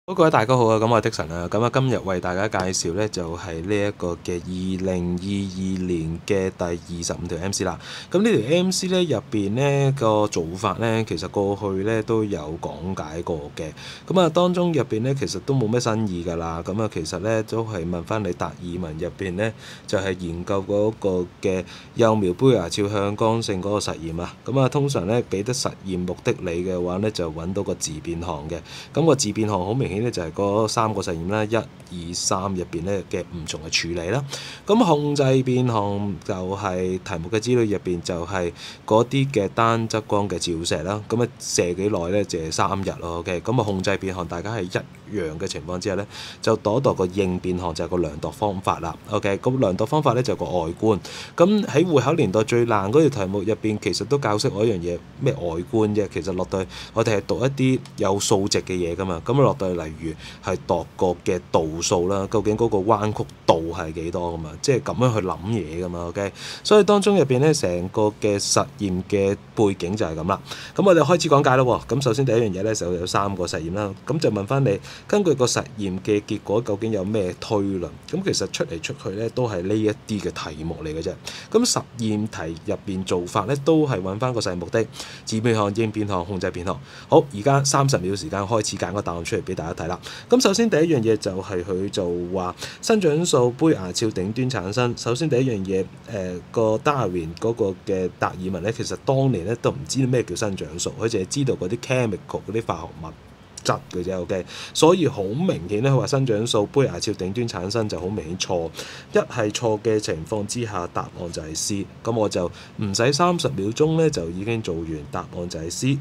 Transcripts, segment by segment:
好，各位大家好啊！咁我係的神啊，咁今日為大家介紹呢，就係呢一個嘅2022年嘅第25條 MC 啦。咁呢條 MC 呢入邊呢個做法呢，其實過去呢都有講解過嘅。咁當中入邊呢，其實都冇咩新意㗎啦。咁其實呢都係問翻你達爾文入邊呢，就係研究嗰個嘅幼苗胚芽鞘向光性嗰個實驗啊。咁通常呢，俾得實驗目的你嘅話呢，就揾到個自變項嘅。咁個自變項好明顯咧，就係嗰3個實驗啦，1、2、3入邊咧嘅唔同嘅處理啦。咁控制變項就係題目嘅資料入邊就係嗰啲嘅單側光嘅照射啦。咁射幾耐咧？就係3日咯。OK，咁控制變項大家係一樣嘅情況之下咧，就度個應變項就係個量度方法啦。OK，咁量度方法咧就係個外觀。咁喺會考年代最難嗰條題目入邊，其實都教識我一樣嘢，咩外觀啫？其實落到去我哋係讀一啲有數值嘅嘢㗎嘛。咁落到去例如係度個嘅度數啦，究竟嗰個彎曲度係幾多㗎嘛？即係咁樣去諗嘢㗎嘛。OK，所以當中入邊咧，成個嘅實驗嘅背景就係咁啦。咁我哋開始講解咯。咁首先第一樣嘢咧就有3個實驗啦。咁就問翻你，根據個實驗嘅結果，究竟有咩推論？咁其實出嚟出去咧都係呢一啲嘅題目嚟嘅啫。咁實驗題入邊做法咧都係揾翻個實驗目的、自變項、應變項、控制變項。好，而家30秒時間開始揀個答案出嚟俾大家睇啦。咁首先第一樣嘢就係佢就話生長素胚芽鞘頂端產生。首先第一樣嘢，個 Darwin 嗰個嘅達爾文咧，其實當年咧都唔知咩叫生長素，佢淨係知道嗰啲 chemical 嗰啲化學物質嘅啫。OK，所以好明顯咧，佢話生長素胚芽鞘頂端產生就好明顯錯。一係錯嘅情況之下，答案就係 C。咁我就唔使30秒鐘咧，就已經做完。答案就係 C，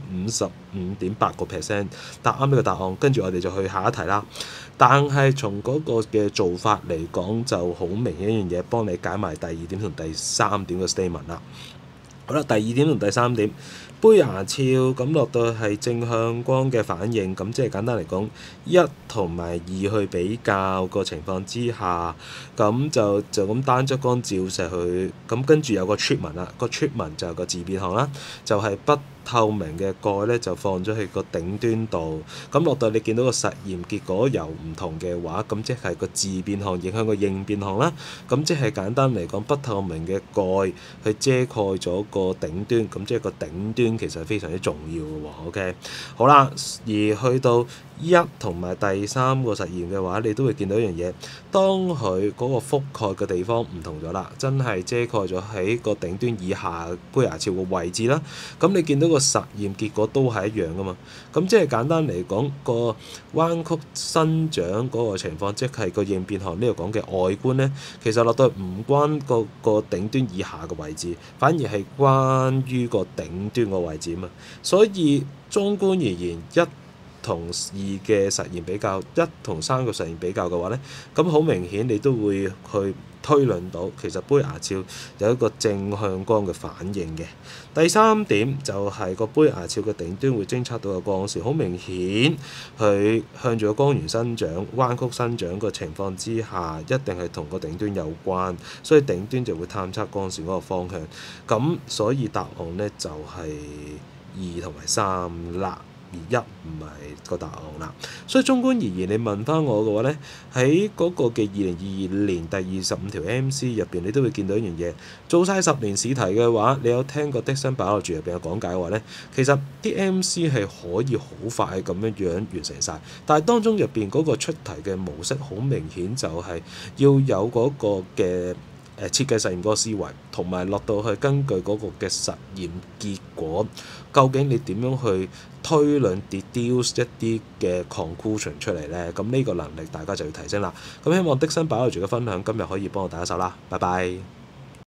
55.8% 答啱呢個答案。跟住我哋就去下一題啦。但係從嗰個嘅做法嚟講，就好明顯一樣嘢，幫你解埋第2點同第3點嘅 statement 啦。好啦，第2點同第3點，胚芽鞘咁落到係正向光嘅反應，咁即係簡單嚟講，1同埋2去比較個情況之下，咁就咁單側光照射佢，咁跟住有個 treatment 啦，個 treatment 就係個自變項啦，就係不透明嘅鈣咧就放咗喺個頂端度，咁落到你見到個實驗結果又唔同嘅話，咁即係個自變項影響個應變項啦。咁即係簡單嚟講，不透明嘅鈣去遮蓋咗個頂端，咁即係個頂端其實係非常之重要嘅喎。OK， 好啦，而去到1同埋第3個實驗嘅話，你都會見到一樣嘢，當佢嗰個覆蓋嘅地方唔同咗啦，真係遮蓋咗喺個頂端以下胚芽鞘嘅位置啦。咁你見到個實驗結果都係一樣噶嘛？咁即係簡單嚟講，個彎曲生長嗰個情況，即係個應變項呢度講嘅外觀呢，其實落到唔關個頂端以下嘅位置，反而係關於個頂端個位置啊嘛。所以綜觀而言，1同2嘅實驗比較，1同3個實驗比較嘅話呢，咁好明顯你都會去推論到其實胚芽鞘有一個正向光嘅反應嘅。第3點就係個胚芽鞘嘅頂端會偵測到嘅光線，好明顯佢向住個光源生長、彎曲生長個情況之下，一定係同個頂端有關，所以頂端就會探測光線嗰個方向。咁所以答案呢就係2同埋3啦。而1唔係個答案啦，所以綜觀而言，你問翻我嘅話呢，喺嗰個嘅2022年第25條 MC 入邊，你都會見到一樣嘢，做晒10年試題嘅話，你有聽過 Dickson Biology入邊有講解嘅話呢，其實啲 MC 係可以好快咁樣完成晒，但係當中入邊嗰個出題嘅模式好明顯就係要有嗰個嘅設計實驗嗰個思維，同埋落到去根據嗰個嘅實驗結果，究竟你點樣去推論 deduce 一啲嘅 conclusion 出嚟呢？咁呢個能力大家就要提升啦。咁希望的新Biology嘅分享今日可以幫我打一手啦，拜拜。